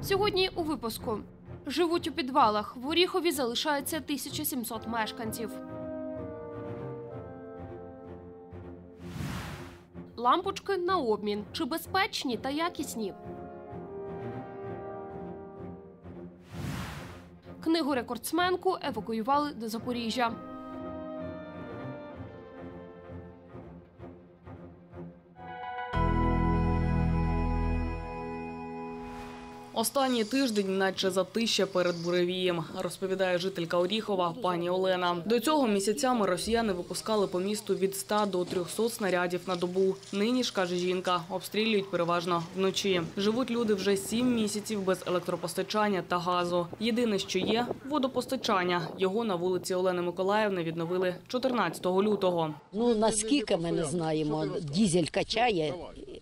Сьогодні у випуску. Живуть у підвалах. В Оріхові залишається 1700 мешканців. Лампочки на обмін. Чи безпечні та якісні? Книгу-рекордсменку евакуювали до Запоріжжя. Останній тиждень наче затища перед буревієм, розповідає жителька Оріхова пані Олена. До цього місяцями росіяни випускали по місту від 100 до 300 снарядів на добу. Нині ж, каже жінка, обстрілюють переважно вночі. Живуть люди вже 7 місяців без електропостачання та газу. Єдине, що є – водопостачання. Його на вулиці Олени Миколаївни відновили 14 лютого. Наскільки ми не знаємо, дизель качає.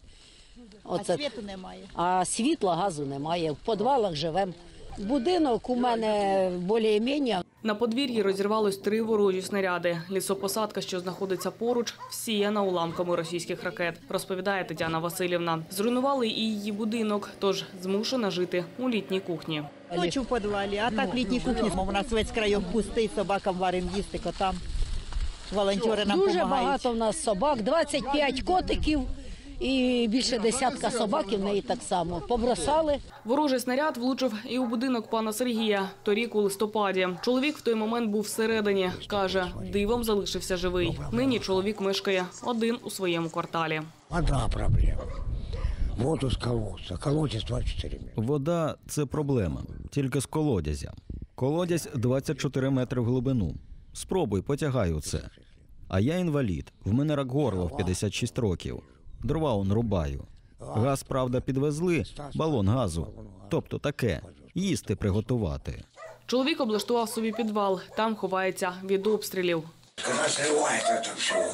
А світу немає? А світла, газу немає. В підвалах живемо. Будинок у мене більш-менш. На подвір'ї розірвалось 3 ворожі снаряди. Лісопосадка, що знаходиться поруч, всіяна уламками російських ракет, розповідає Тетяна Василівна. Зруйнували і її будинок, тож змушена жити у літній кухні. Ночі в підвалі, а так в літній кухні. У нас весь крайок пустий, собакам варимо їсти, котам. Волонтери нам Дуже допомагають. багато в нас собак, 25 котиків і більше десятка собак, і в неї так само. Побросали. Ворожий снаряд влучив і у будинок пана Сергія, торік у листопаді. Чоловік в той момент був всередині. Каже, дивом залишився живий. Нині чоловік мешкає один у своєму кварталі. Одна проблема. Воду з колодця. Колодязь 24 метри. Вода – це проблема. Тільки з колодязя. Колодязь 24 метри в глибину. Спробуй, потягай у це. А я інвалід. В мене рак горла в 56 років. Дрова он рубаю. Газ, правда, підвезли, балон газу. Тобто таке. Їсти приготувати. Чоловік облаштував собі підвал. Там ховається від обстрілів. Коли зривається це все.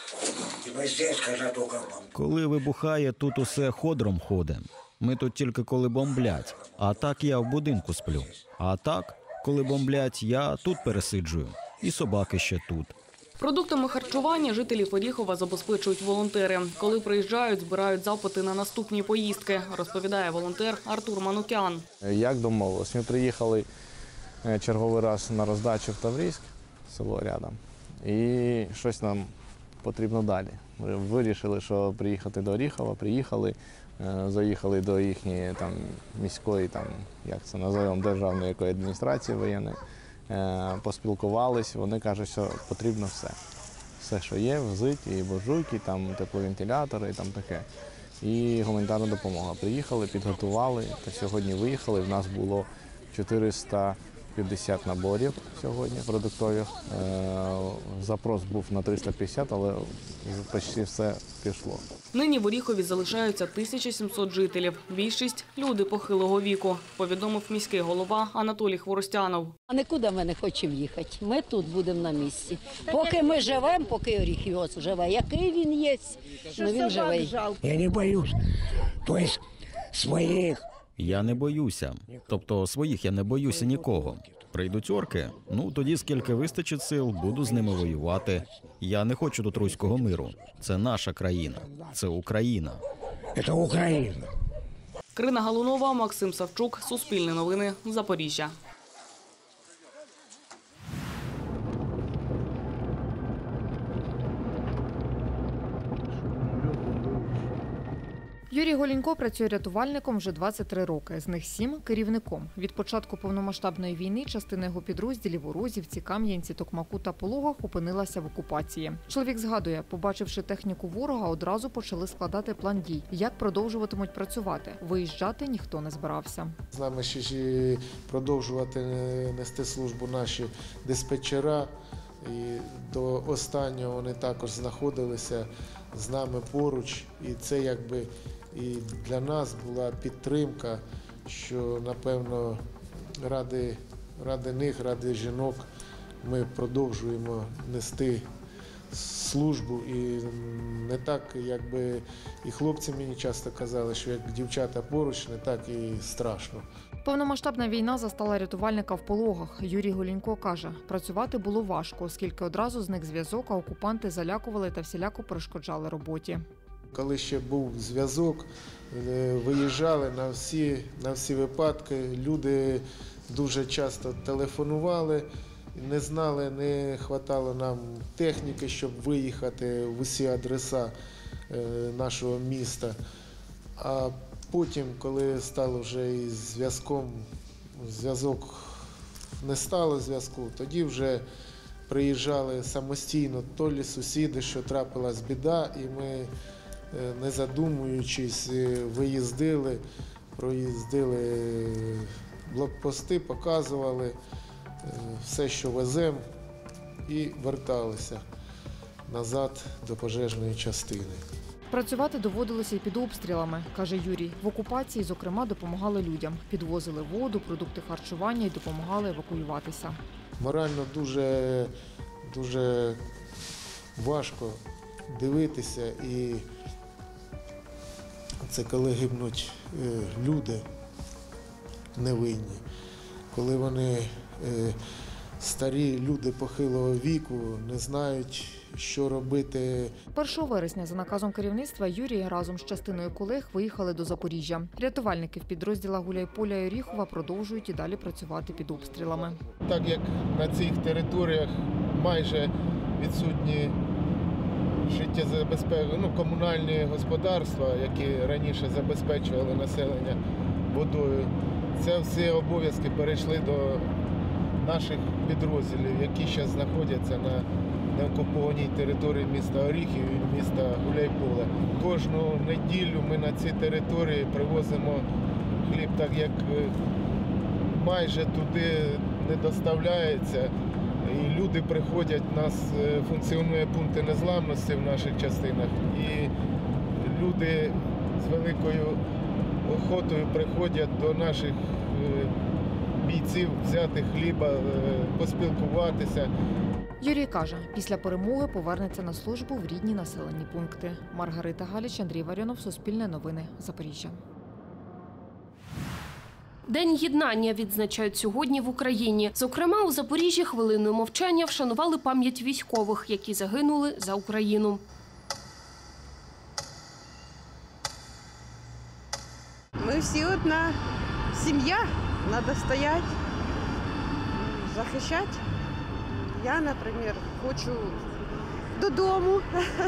Здесь, коли тільки Коли вибухає, тут усе ходром ходить. Ми тут тільки коли бомблять. А так я в будинку сплю. А так, коли бомблять, я тут пересиджую. І собаки ще тут. Продуктами харчування жителів Оріхова забезпечують волонтери. Коли приїжджають, збирають запити на наступні поїздки, розповідає волонтер Артур Манукян. Як домовились? Ми приїхали черговий раз на роздачу в Таврійськ, село рядом, і щось нам потрібно далі. Ми вирішили, що приїхати до Оріхова, приїхали, заїхали до їхньої міської, як це називаємо, державної адміністрації воєнної. Поспілкувались, вони кажуть, що потрібно все. Все, що є, взить, і буржуйки, тепловентилятори, таке. І гуманітарна допомога. Приїхали, підготували, та сьогодні виїхали. В нас було 450 наборів сьогодні продуктових. Запрос був на 350, але почти все пішло. Нині в Оріхові залишаються 1700 жителів. Більшість – люди похилого віку, повідомив міський голова Анатолій Хворостянов. А нікуди ми не хочемо їхати. Ми тут будемо на місці. Поки ми живемо, поки Оріхів живе. Який він є, він живий. Я не боюсь. Тобто своїх. Я не боюся. Тобто своїх я не боюся нікого. Прийдуть орки, тоді скільки вистачить сил, буду з ними воювати. Я не хочу тут руського миру. Це наша країна. Це Україна. Це Україна. Крина Галунова, Максим Савчук, Суспільне новини, Запоріжжя. Юрій Голінько працює рятувальником вже 23 роки, з них 7 – керівником. Від початку повномасштабної війни частина його підрозділів у Розівці, Кам'янці, Токмаку та Пологах опинилася в окупації. Чоловік згадує, побачивши техніку ворога, одразу почали складати план дій, як продовжуватимуть працювати. Виїжджати ніхто не збирався. З нами ще ж продовжувати нести службу наші диспетчера. І до останнього вони також знаходилися з нами поруч. І це якби і для нас була підтримка, що, напевно, ради них, ради жінок ми продовжуємо нести службу. І не так, якби і хлопці мені часто казали, що як дівчата поруч, не так і страшно. Повномасштабна війна застала рятувальника в Пологах. Юрій Голінько каже, працювати було важко, оскільки одразу зник зв'язок, а окупанти залякували та всіляко перешкоджали роботі. Коли ще був зв'язок, виїжджали на всі випадки. Люди дуже часто телефонували, не знали, не вистачало нам техніки, щоб виїхати в усі адреса нашого міста. А потім, коли стало вже із зв'язком, не стало зв'язку, тоді вже приїжджали самостійно, то лі сусіди, що трапилась біда, і ми, не задумуючись, проїздили блокпости, показували все, що веземо, і верталися назад до пожежної частини. Працювати доводилося і під обстрілами, каже Юрій. В окупації, зокрема, допомагали людям. Підвозили воду, продукти харчування і допомагали евакуюватися. Морально дуже важко дивитися, і це коли гибнуть люди невинні, коли вони старі люди похилого віку, не знають, що робити. 1 вересня за наказом керівництва Юрій разом з частиною колег виїхали до Запоріжжя. Рятувальники в підрозділах Гуляйполя і Оріхова продовжують і далі працювати під обстрілами. Так як на цих територіях майже відсутні комунальні господарства, які раніше забезпечували населення водою, це всі обов'язки перейшли до наших підрозділів, які зараз знаходяться на неокупованій території міста Оріхів і міста Гуляйполя. Кожну неділю ми на ці території привозимо хліб, так як майже туди не доставляється. І люди приходять, у нас функціонує пункти незламності в наших частинах. І люди з великою охотою приходять до наших бійців взяти хліба, поспілкуватися. Юрій каже, після перемоги повернеться на службу в рідні населені пункти. Маргарита Галіч, Андрій Варіонов, Суспільне новини, Запоріжжя. День єднання відзначають сьогодні в Україні. Зокрема, у Запоріжжі хвилиною мовчання вшанували пам'ять військових, які загинули за Україну. Ми всі одна сім'я, треба стояти, захищати. Я, наприклад, хочу додому,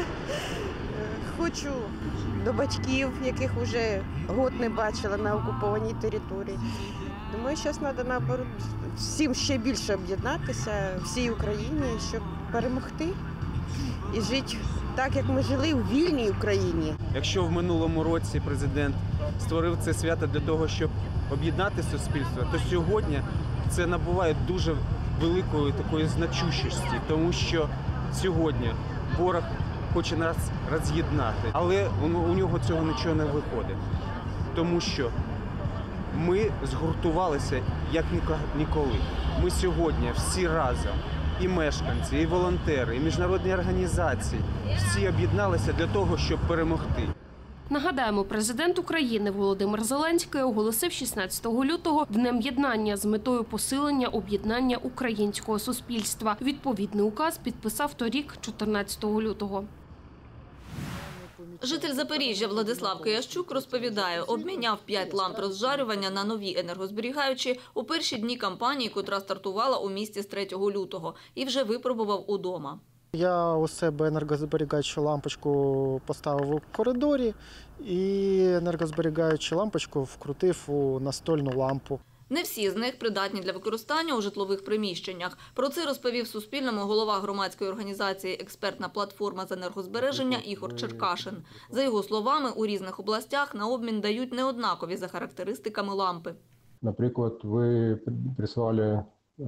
хочу до батьків, яких вже год не бачила на окупованій території. Думаю, зараз треба, наоборот, всім ще більше об'єднатися, всій Україні, щоб перемогти і жити так, як ми жили у вільній Україні. Якщо в минулому році президент створив це свято для того, щоб об'єднати суспільство, то сьогодні це набуває дуже великої такої значущості, тому що сьогодні ворог хоче нас роз'єднати, але у нього цього нічого не виходить, тому що ми згуртувалися як ніколи. Ми сьогодні всі разом, і мешканці, і волонтери, і міжнародні організації, всі об'єдналися для того, щоб перемогти. Нагадаємо, президент України Володимир Зеленський оголосив 16 лютого Днем єднання з метою посилення об'єднання українського суспільства. Відповідний указ підписав торік, 14 лютого. Житель Запоріжжя Владислав Киящук розповідає, обміняв 5 ламп розжарювання на нові енергозберігаючі у перші дні кампанії, котра стартувала у місті з 3 лютого, і вже випробував удома. Я у себе енергозберігаючу лампочку поставив у коридорі і енергозберігаючу лампочку вкрутив у настольну лампу. Не всі з них придатні для використання у житлових приміщеннях. Про це розповів Суспільному голова громадської організації «Експертна платформа з енергозбереження» Ігор Черкашин. За його словами, у різних областях на обмін дають неоднакові за характеристиками лампи. Наприклад, ви прислали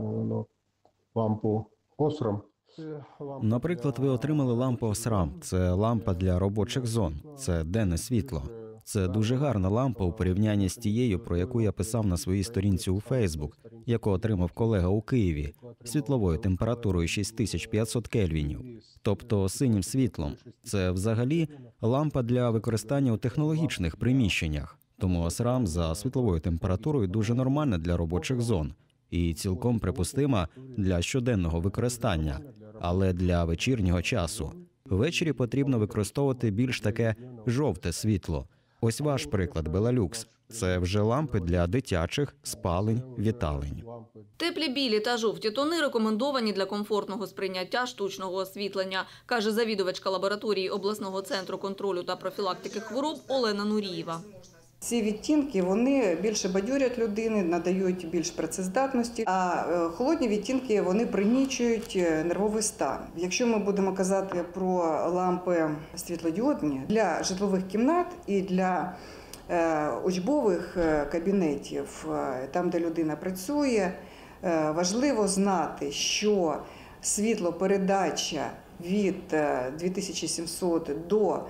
лампу Осрам. Наприклад, ви отримали лампу Осрам. Це лампа для робочих зон. Це денне світло. Це дуже гарна лампа у порівнянні з тією, про яку я писав на своїй сторінці у Фейсбук, яку отримав колега у Києві, світловою температурою 6500 кельвінів, тобто синім світлом. Це взагалі лампа для використання у технологічних приміщеннях. Тому Осрам за світловою температурою дуже нормальна для робочих зон і цілком припустима для щоденного використання, але для вечірнього часу. Ввечері потрібно використовувати більш таке жовте світло. Ось ваш приклад, Белалюкс. Це вже лампи для дитячих спалень, віталень. Теплі білі та жовті тони рекомендовані для комфортного сприйняття штучного освітлення, каже завідувачка лабораторії обласного центру контролю та профілактики хвороб Олена Нурієва. Ці відтінки, вони більше бадьорять людини, надають більш працездатності, а холодні відтінки, вони пригнічують нервовий стан. Якщо ми будемо казати про лампи світлодіодні для житлових кімнат і для учбових кабінетів, там, де людина працює, важливо знати, що світлопередача від 2700 до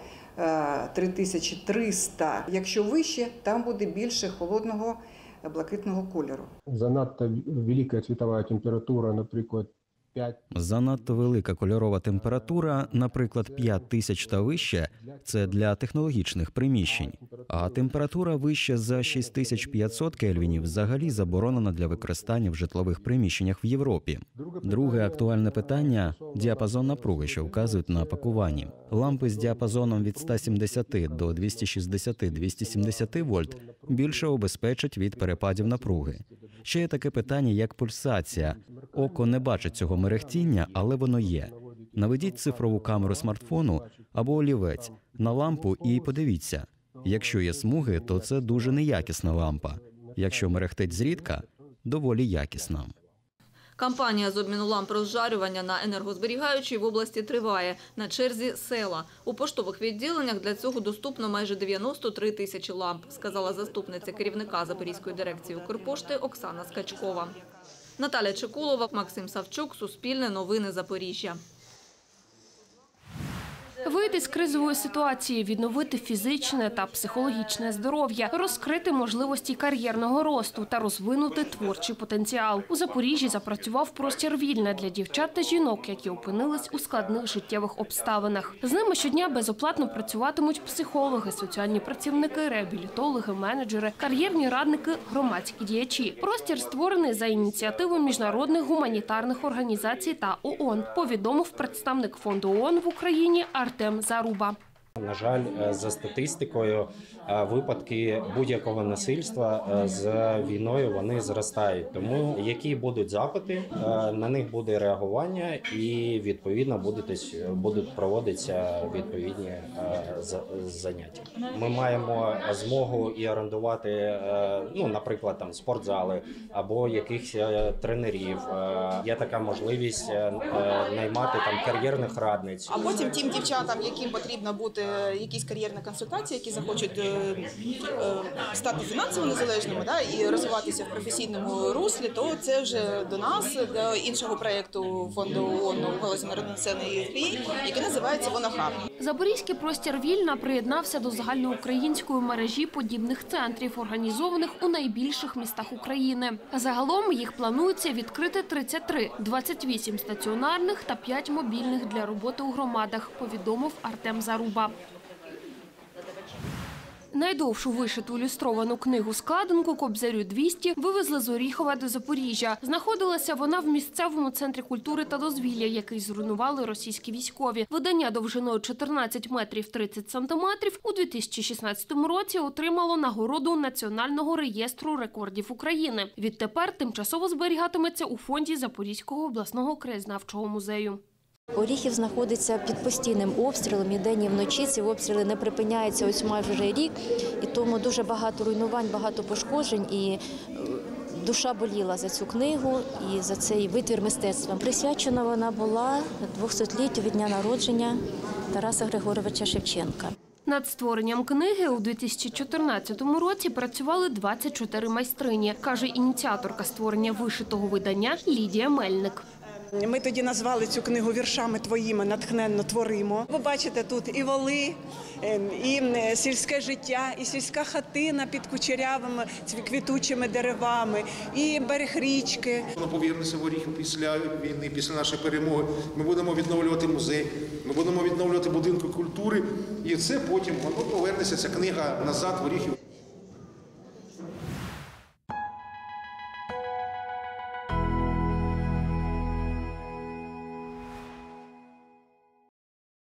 3300. Якщо вище, там буде більше холодного блакитного кольору. Занадто велика світова температура, наприклад, 5. Занадто велика кольорова температура, наприклад, 5000 та вище – це для технологічних приміщень. А температура вища за 6500 кельвінів взагалі заборонена для використання в житлових приміщеннях в Європі. Друге актуальне питання – діапазон напруги, що вказують на пакуванні. Лампи з діапазоном від 170 до 260-270 вольт більше обезпечать від перепадів напруги. Ще є таке питання, як пульсація. Око не бачить цього мерехтіння, але воно є. Наведіть цифрову камеру смартфону або олівець на лампу і подивіться. Якщо є смуги, то це дуже неякісна лампа. Якщо мерехтить зрідка – доволі якісна. Кампанія з обміну ламп розжарювання на енергозберігаючі в області триває. На черзі села. У поштових відділеннях для цього доступно майже 93 тисячі ламп, сказала заступниця керівника Запорізької дирекції Укрпошти Оксана Скачкова. Наталя Чекулова, Максим Савчук, Суспільне новини Запоріжжя. Вийти з кризової ситуації, відновити фізичне та психологічне здоров'я, розкрити можливості кар'єрного росту та розвинути творчий потенціал. У Запоріжжі запрацював простір «Вільне» для дівчат та жінок, які опинились у складних життєвих обставинах. З ними щодня безоплатно працюватимуть психологи, соціальні працівники, реабілітологи, менеджери, кар'єрні радники, громадські діячі. Простір створений за ініціативи міжнародних гуманітарних організацій та ООН, повідомив представник фонду ООН в Україні Артем Заруба. На жаль, за статистикою, випадки будь-якого насильства з війною вони зростають. Тому які будуть запити, на них буде реагування і відповідно будуть проводитися відповідні заняття. Ми маємо змогу і орендувати, наприклад, там спортзали або якихось тренерів. Є така можливість наймати там кар'єрних радниць. А потім тим дівчатам, яким потрібно бути якісь кар'єрні консультації, які захочуть стати фінансово незалежними і розвиватися в професійному руслі, то це вже до нас, до іншого проєкту фонду ООН у галузі народонаселення, який називається «Вонахаб». Запорізький простір «Вільна» приєднався до загальноукраїнської мережі подібних центрів, організованих у найбільших містах України. Загалом їх планується відкрити 33, 28 стаціонарних та 5 мобільних для роботи у громадах, повідомив Артем Заруба. Найдовшу вишиту ілюстровану книгу-складинку «Кобзарю 200» вивезли з Оріхова до Запоріжжя. Знаходилася вона в місцевому центрі культури та дозвілля, який зруйнували російські військові. Видання довжиною 14 метрів 30 сантиметрів у 2016 році отримало нагороду Національного реєстру рекордів України. Відтепер тимчасово зберігатиметься у фонді Запорізького обласного краєзнавчого музею. Оріхів знаходиться під постійним обстрілом, і день, і вночі ці обстріли не припиняються ось майже вже рік, і тому дуже багато руйнувань, багато пошкоджень, і душа боліла за цю книгу і за цей витвір мистецтва. Присвячена вона була 200-літтю від дня народження Тараса Григоровича Шевченка. Над створенням книги у 2014 році працювали 24 майстрині, каже ініціаторка створення вишитого видання Лідія Мельник. Ми тоді назвали цю книгу «Віршами твоїми натхненно творимо». Ви бачите тут і воли, і сільське життя, і сільська хатина під кучерявими квітучими деревами, і берег річки. Ми повернемося в Оріхів після війни, після нашої перемоги. Ми будемо відновлювати музей, ми будемо відновлювати будинки культури. І це потім воно повернеться, ця книга назад в Оріхів.